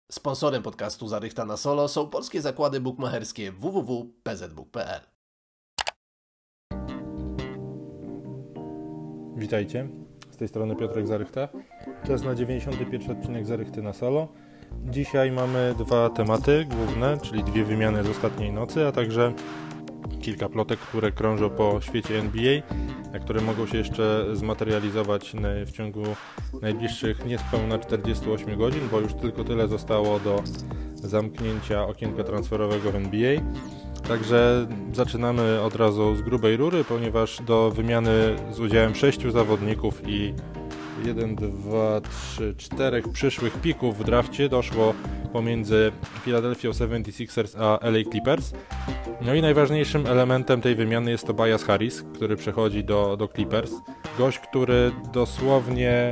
Sponsorem podcastu Zarychta na Solo są polskie zakłady bukmacherskie www.pzbook.pl. Witajcie, z tej strony Piotrek Zarychta. Czas na 91 odcinek Zarychty na Solo. Dzisiaj mamy dwa tematy główne, czyli dwie wymiany z ostatniej nocy, a także kilka plotek, które krążą po świecie NBA, które mogą się jeszcze zmaterializować w ciągu najbliższych niespełna 48 godzin, bo już tylko tyle zostało do zamknięcia okienka transferowego w NBA. Także zaczynamy od razu z grubej rury, ponieważ do wymiany z udziałem 6 zawodników i 4 przyszłych pików w drafcie doszło pomiędzy Philadelphia 76ers a LA Clippers. No i najważniejszym elementem tej wymiany jest Tobias Harris, który przechodzi do Clippers. Gość, który dosłownie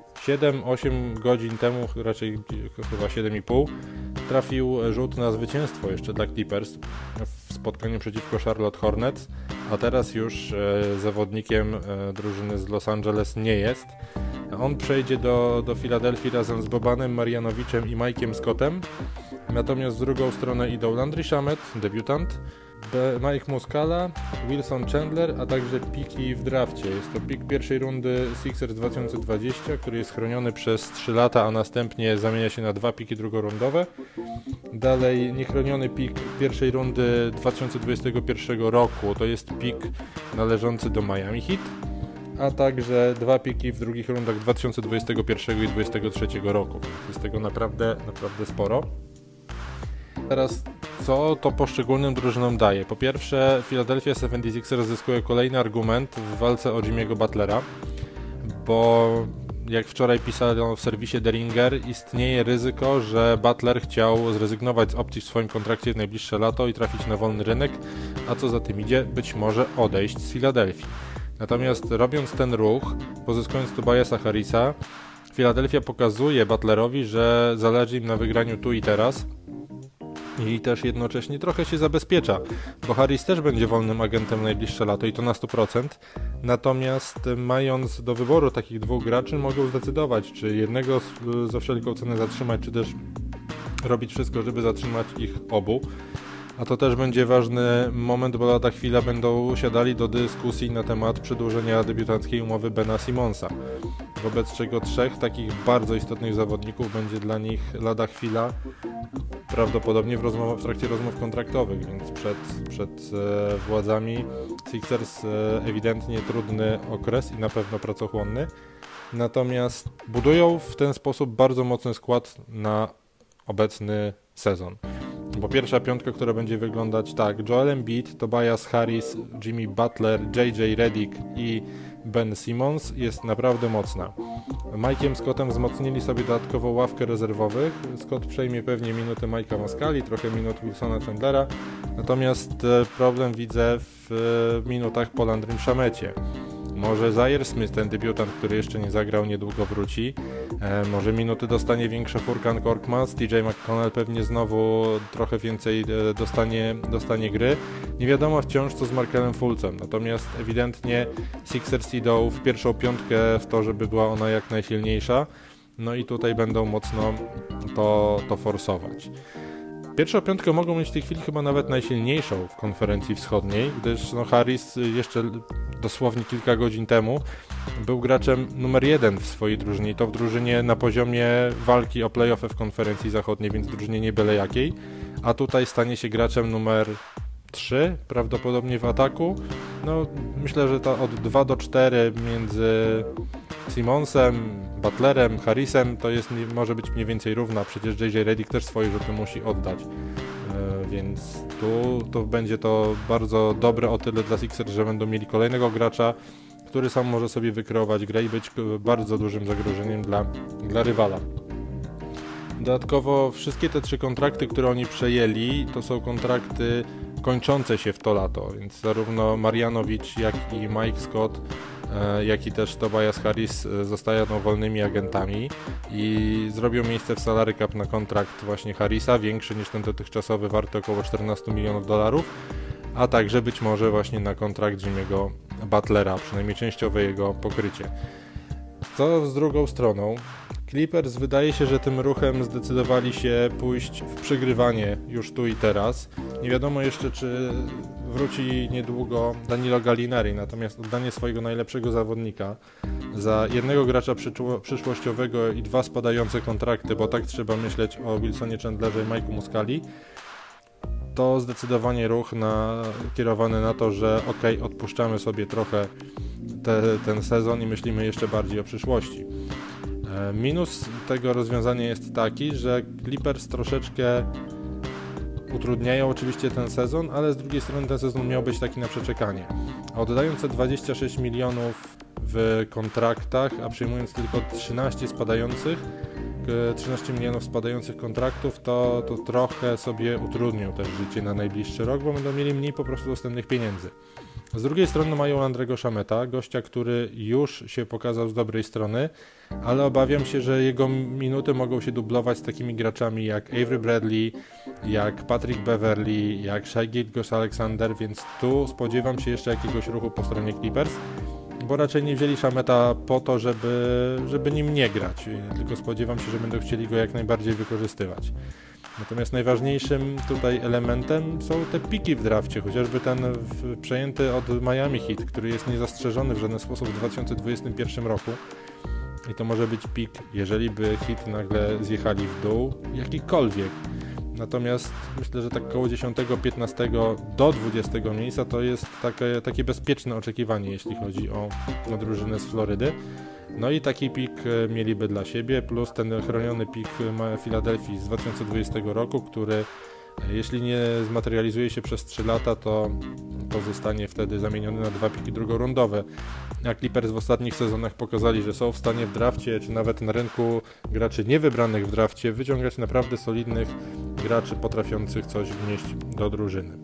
7-8 godzin temu, raczej chyba 7,5, trafił rzut na zwycięstwo jeszcze dla Clippers w spotkaniu przeciwko Charlotte Hornets, a teraz już zawodnikiem drużyny z Los Angeles nie jest. On przejdzie do Filadelfii razem z Bobanem Marjanowiczem i Mike'iem Scottem, natomiast z drugą stronę idą Landry Shamet, debiutant, Mike Muscala, Wilson Chandler, a także piki w drafcie. Jest to pik pierwszej rundy Sixers 2020, który jest chroniony przez 3 lata, a następnie zamienia się na 2 piki drugorundowe. Dalej niechroniony pik pierwszej rundy 2021 roku, to jest pik należący do Miami Heat, a także 2 piki w drugich rundach 2021 i 2023 roku. Jest tego naprawdę sporo. Teraz co to poszczególnym drużynom daje? Po pierwsze, Philadelphia 76ers zyskuje kolejny argument w walce o Jimmy'ego Butlera, bo jak wczoraj pisano w serwisie The Ringer, istnieje ryzyko, że Butler chciał zrezygnować z opcji w swoim kontrakcie w najbliższe lato i trafić na wolny rynek, a co za tym idzie, być może odejść z Filadelfii. Natomiast robiąc ten ruch, pozyskując Tobiasa Harrisa, Philadelphia pokazuje Butlerowi, że zależy im na wygraniu tu i teraz i też jednocześnie trochę się zabezpiecza, bo Harris też będzie wolnym agentem najbliższe lato i to na 100%, natomiast mając do wyboru takich dwóch graczy mogą zdecydować, czy jednego za wszelką cenę zatrzymać, czy też robić wszystko, żeby zatrzymać ich obu. A to też będzie ważny moment, bo lada chwila będą siadali do dyskusji na temat przedłużenia debiutanckiej umowy Bena Simonsa. Wobec czego 3 takich bardzo istotnych zawodników będzie dla nich lada chwila, prawdopodobnie w trakcie rozmów kontraktowych, więc przed władzami Sixers ewidentnie trudny okres i na pewno pracochłonny. Natomiast budują w ten sposób bardzo mocny skład na obecny sezon. Bo pierwsza piątka, która będzie wyglądać tak: Joel Embiid, Tobias Harris, Jimmy Butler, JJ Redick i Ben Simmons jest naprawdę mocna. Mike'iem Scottem wzmocnili sobie dodatkowo ławkę rezerwowych. Scott przejmie pewnie minuty Mike'a Muscali, trochę minut Wilsona Chandlera, natomiast problem widzę w minutach po Landrym Shamecie. Może Zaire Smith, ten debiutant, który jeszcze nie zagrał, niedługo wróci. Może minuty dostanie większe Furkan Korkmaz, TJ McConnell pewnie znowu trochę więcej dostanie gry. Nie wiadomo wciąż co z Markelem Fultzem, natomiast ewidentnie Sixers idą w pierwszą piątkę w to, żeby była ona jak najsilniejsza. No i tutaj będą mocno to forsować. Pierwszą piątkę mogą mieć w tej chwili chyba nawet najsilniejszą w konferencji wschodniej, gdyż Harris jeszcze dosłownie kilka godzin temu był graczem numer 1 w swojej drużynie i to w drużynie na poziomie walki o play-offy w konferencji zachodniej, więc drużynie nie byle jakiej, a tutaj stanie się graczem numer 3 prawdopodobnie w ataku. No myślę, że to od 2 do 4 między Simmonsem, Butlerem, Harrisem to może być mniej więcej równa, przecież JJ Redick też swoje rzuty musi oddać, więc tu będzie to bardzo dobre o tyle dla Sixers, że będą mieli kolejnego gracza, który sam może sobie wykreować grę i być bardzo dużym zagrożeniem dla rywala. Dodatkowo wszystkie te 3 kontrakty, które oni przejęli, to są kontrakty kończące się w to lato, więc zarówno Marjanowicz, jak i Mike Scott, jak i też Tobias Harris zostają wolnymi agentami i zrobią miejsce w salary cap na kontrakt właśnie Harrisa, większy niż ten dotychczasowy, warty około $14 milionów, a także być może właśnie na kontrakt Jimmy'ego Butlera, przynajmniej częściowe jego pokrycie. Co z drugą stroną? Clippers wydaje się, że tym ruchem zdecydowali się pójść w przegrywanie już tu i teraz. Nie wiadomo jeszcze, czy wróci niedługo Danilo Gallinari, natomiast oddanie swojego najlepszego zawodnika za jednego gracza przyszłościowego i 2 spadające kontrakty, bo tak trzeba myśleć o Wilsonie Chandlerze i Mike'u Muscali, to zdecydowanie ruch kierowany na to, że odpuszczamy sobie trochę ten sezon i myślimy jeszcze bardziej o przyszłości. Minus tego rozwiązania jest taki, że Clippers troszeczkę utrudniają oczywiście ten sezon, ale z drugiej strony ten sezon miał być taki na przeczekanie. A oddając te 26 milionów w kontraktach, a przyjmując tylko 13 milionów spadających kontraktów, to trochę sobie utrudnią też życie na najbliższy rok, bo będą mieli mniej po prostu dostępnych pieniędzy. Z drugiej strony mają Andrego Shameta, gościa, który już się pokazał z dobrej strony, ale obawiam się, że jego minuty mogą się dublować z takimi graczami jak Avery Bradley, jak Patrick Beverley, jak Shai Gilgeous-Alexander, więc tu spodziewam się jeszcze jakiegoś ruchu po stronie Clippers, bo raczej nie wzięli Shameta po to, żeby nim nie grać, tylko spodziewam się, że będą chcieli go jak najbardziej wykorzystywać. Natomiast najważniejszym tutaj elementem są te piki w drafcie, chociażby ten przejęty od Miami Heat, który jest niezastrzeżony w żaden sposób w 2021 roku. I to może być pik, jeżeli by Heat nagle zjechali w dół, jakikolwiek. Natomiast myślę, że tak koło 10, 15 do 20 miejsca to jest takie bezpieczne oczekiwanie, jeśli chodzi o drużynę z Florydy. No i taki pik mieliby dla siebie, plus ten chroniony pik Filadelfii z 2020 roku, który jeśli nie zmaterializuje się przez 3 lata, to zostanie wtedy zamieniony na 2 piki drugorundowe. A Clippers w ostatnich sezonach pokazali, że są w stanie w drafcie, czy nawet na rynku graczy niewybranych w drafcie, wyciągać naprawdę solidnych graczy potrafiących coś wnieść do drużyny.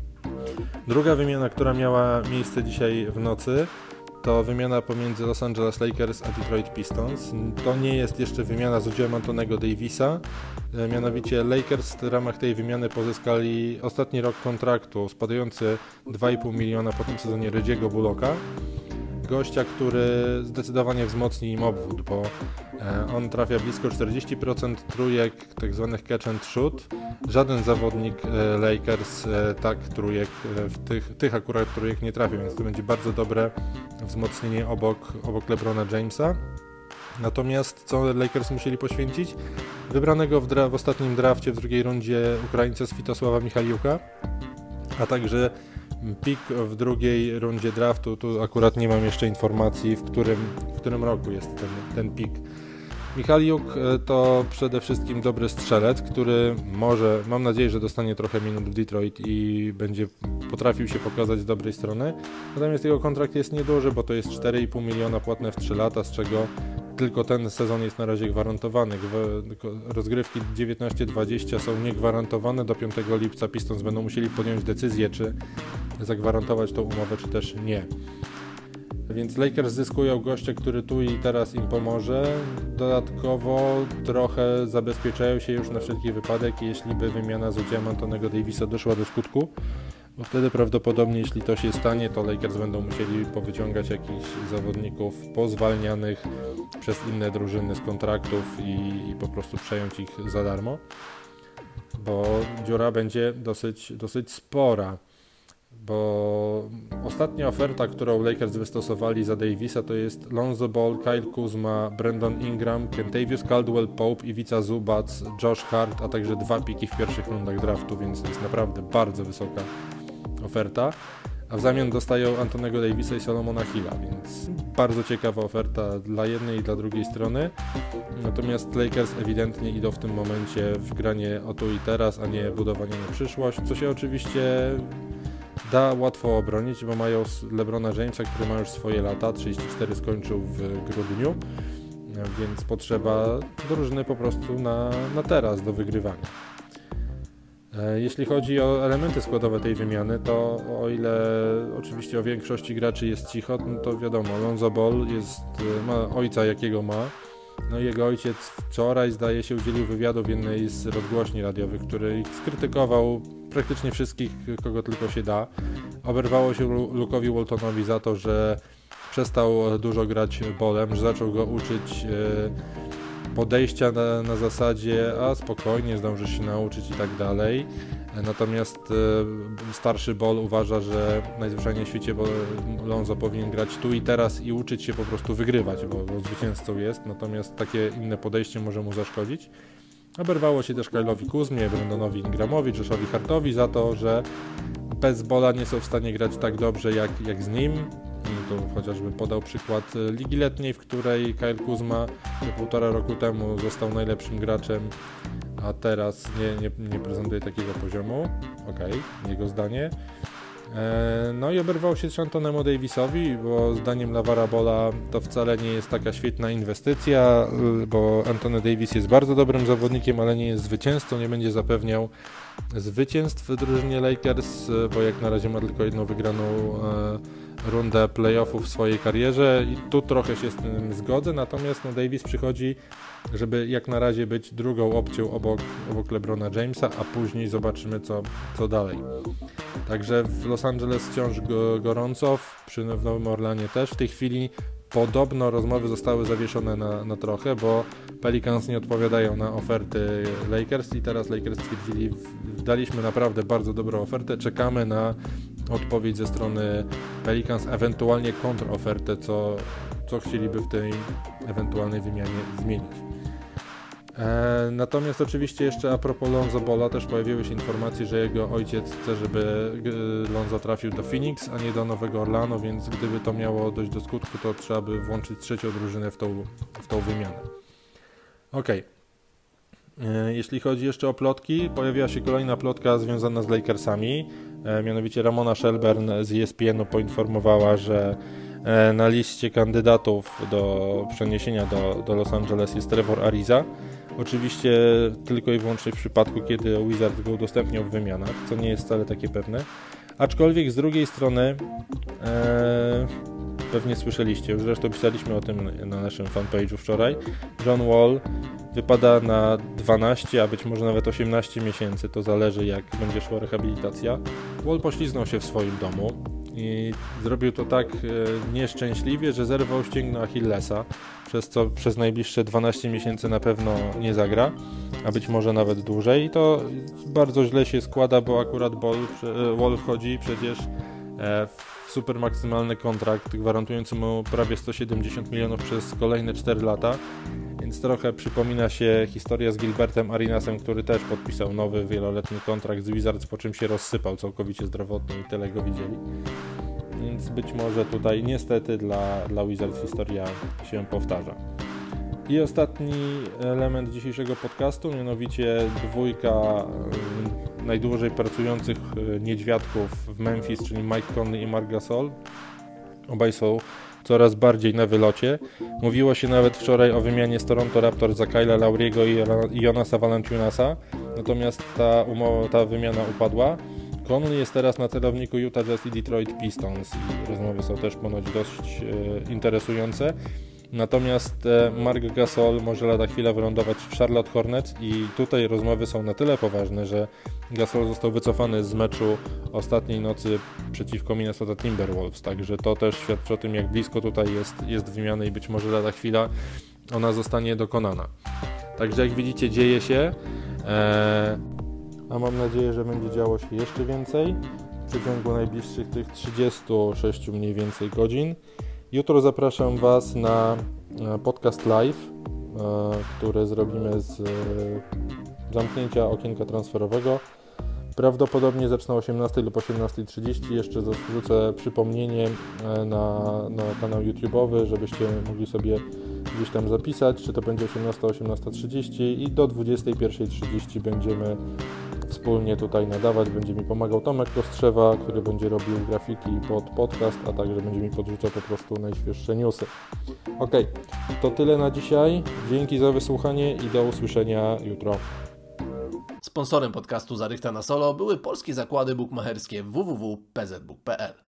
Druga wymiana, która miała miejsce dzisiaj w nocy, to wymiana pomiędzy Los Angeles Lakers a Detroit Pistons. To nie jest jeszcze wymiana z udziałem Antonego Davisa, mianowicie Lakers w ramach tej wymiany pozyskali ostatni rok kontraktu spadający 2,5 miliona po tym sezonie Reggie'ego Bullocka, gościa, który zdecydowanie wzmocni im obwód, bo on trafia blisko 40% trójek, tak zwanych catch and shoot. Żaden zawodnik Lakers tak trójek, tych akurat trójek nie trafił, więc to będzie bardzo dobre wzmocnienie obok LeBrona Jamesa. Natomiast co Lakers musieli poświęcić? Wybranego w ostatnim drafcie w drugiej rundzie Ukraińca Svitosława Michaliuka, a także pik w drugiej rundzie draftu. Tu akurat nie mam jeszcze informacji, w którym roku jest ten pik. Michaliuk to przede wszystkim dobry strzelec, który mam nadzieję, że dostanie trochę minut w Detroit i będzie potrafił się pokazać z dobrej strony. Natomiast jego kontrakt jest nieduży, bo to jest 4,5 miliona płatne w 3 lata, z czego tylko ten sezon jest na razie gwarantowany. Rozgrywki 19-20 są niegwarantowane. Do 5 lipca Pistons będą musieli podjąć decyzję, czy zagwarantować tą umowę, czy też nie. Więc Lakers zyskują gościa, który tu i teraz im pomoże. Dodatkowo trochę zabezpieczają się już na wszelki wypadek, jeśli by wymiana z udziałem Antonego Davisa doszła do skutku. Bo wtedy prawdopodobnie, jeśli to się stanie, to Lakers będą musieli powyciągać jakichś zawodników pozwalnianych przez inne drużyny z kontraktów i po prostu przejąć ich za darmo. Bo dziura będzie dosyć spora. Bo ostatnia oferta, którą Lakers wystosowali za Davisa, to jest Lonzo Ball, Kyle Kuzma, Brandon Ingram, Kentavious Caldwell-Pope, Ivica Zubac, Josh Hart, a także 2 piki w pierwszych rundach draftu, więc to jest naprawdę bardzo wysoka oferta. A w zamian dostają Antonego Davisa i Solomona Hilla, więc bardzo ciekawa oferta dla jednej i dla drugiej strony. Natomiast Lakers ewidentnie idą w tym momencie w granie o tu i teraz, a nie budowanie na przyszłość, co się oczywiście da łatwo obronić, bo mają LeBrona Jamesa, który ma już swoje lata, 34 skończył w grudniu, więc potrzeba drużyny po prostu na teraz do wygrywania. Jeśli chodzi o elementy składowe tej wymiany, to o ile oczywiście o większości graczy jest cicho, no to wiadomo, Lonzo Ball ma ojca jakiego ma. No i jego ojciec wczoraj, zdaje się, udzielił wywiadu w jednej z rozgłośni radiowych, który skrytykował praktycznie wszystkich, kogo tylko się da. Oberwało się Luke'owi Waltonowi za to, że przestał dużo grać Ballem, że zaczął go uczyć podejścia na zasadzie, a spokojnie, zdążysz się nauczyć i tak dalej. Natomiast starszy Ball uważa, że najzwyczajniej w świecie Lonzo powinien grać tu i teraz i uczyć się po prostu wygrywać, bo zwycięzcą jest, natomiast takie inne podejście może mu zaszkodzić. Oberwało się też Kyle'owi Kuzmie, Brandonowi Ingramowi, Joshowi Hartowi za to, że bez Balla nie są w stanie grać tak dobrze jak z nim. I tu chociażby podał przykład Ligi Letniej, w której Kyle Kuzma 1,5 roku temu został najlepszym graczem, a teraz nie prezentuje takiego poziomu. Okej, jego zdanie. No i oberwał się z Antonem Davisowi, bo zdaniem LaVara Balla to wcale nie jest taka świetna inwestycja, bo Anthony Davis jest bardzo dobrym zawodnikiem, ale nie jest zwycięzcą, nie będzie zapewniał zwycięstw w drużynie Lakers, bo jak na razie ma tylko jedną wygraną rundę playoffów w swojej karierze i tu trochę się z tym zgodzę, natomiast Davis przychodzi, żeby jak na razie być drugą opcją obok LeBrona Jamesa, a później zobaczymy co dalej. Także w Los Angeles wciąż gorąco, w Nowym Orlanie też. W tej chwili podobno rozmowy zostały zawieszone na trochę, bo Pelicans nie odpowiadają na oferty Lakers i teraz Lakers stwierdzili, daliśmy naprawdę bardzo dobrą ofertę, czekamy na odpowiedź ze strony Pelicans, ewentualnie kontrofertę, co chcieliby w tej ewentualnej wymianie zmienić. Natomiast oczywiście jeszcze a propos Lonzo Balla też pojawiły się informacje, że jego ojciec chce, żeby Lonzo trafił do Phoenix, a nie do Nowego Orlanu, więc gdyby to miało dojść do skutku, to trzeba by włączyć trzecią drużynę w tą wymianę. Okej. Jeśli chodzi jeszcze o plotki, pojawiła się kolejna plotka związana z Lakersami, mianowicie Ramona Shelburne z ESPN-u poinformowała, że na liście kandydatów do przeniesienia do Los Angeles jest Trevor Ariza. Oczywiście tylko i wyłącznie w przypadku, kiedy Wizards go udostępniał w wymianach, co nie jest wcale takie pewne. Aczkolwiek z drugiej strony pewnie słyszeliście, już zresztą pisaliśmy o tym na naszym fanpage'u wczoraj, John Wall wypada na 12, a być może nawet 18 miesięcy, to zależy jak będzie szła rehabilitacja. Wall pośliznął się w swoim domu i zrobił to tak nieszczęśliwie, że zerwał ścięgno Achillesa, przez co przez najbliższe 12 miesięcy na pewno nie zagra, a być może nawet dłużej. I to bardzo źle się składa, bo akurat Wall wchodzi przecież w super maksymalny kontrakt gwarantujący mu prawie 170 milionów przez kolejne 4 lata, więc trochę przypomina się historia z Gilbertem Arenasem, który też podpisał nowy wieloletni kontrakt z Wizards, po czym się rozsypał całkowicie zdrowotnie i tyle go widzieli. Więc być może tutaj niestety dla Wizards historia się powtarza. I ostatni element dzisiejszego podcastu, mianowicie dwójka najdłużej pracujących niedźwiadków w Memphis, czyli Mike Conley i Marc Gasol. Obaj są coraz bardziej na wylocie. Mówiło się nawet wczoraj o wymianie z Toronto Raptors za Kyle'a Lauriego i Jonasa Valanciunasa, natomiast ta wymiana upadła. Conley jest teraz na celowniku Utah Jazz i Detroit Pistons i rozmowy są też ponoć dość interesujące. Natomiast Marc Gasol może lada chwilę wylądować w Charlotte Hornets i tutaj rozmowy są na tyle poważne, że Gasol został wycofany z meczu ostatniej nocy przeciwko Minnesota Timberwolves, także to też świadczy o tym, jak blisko tutaj jest wymiany i być może lada chwila ona zostanie dokonana. Także jak widzicie, dzieje się, a mam nadzieję, że będzie działo się jeszcze więcej w przeciągu najbliższych tych 36 mniej więcej godzin. Jutro zapraszam Was na podcast live, który zrobimy z zamknięcia okienka transferowego. Prawdopodobnie zacznę o 18 lub 18:30. Jeszcze wrzucę przypomnienie na kanał YouTube'owy, żebyście mogli sobie gdzieś tam zapisać, czy to będzie 18, 18:30 i do 21:30 będziemy wspólnie tutaj nadawać. Będzie mi pomagał Tomek Kostrzewa, który będzie robił grafiki pod podcast, a także będzie mi podrzucał po prostu najświeższe newsy. Ok, to tyle na dzisiaj. Dzięki za wysłuchanie i do usłyszenia jutro. Sponsorem podcastu Zarychta na Solo były polskie zakłady bukmacherskie www.pzbook.pl.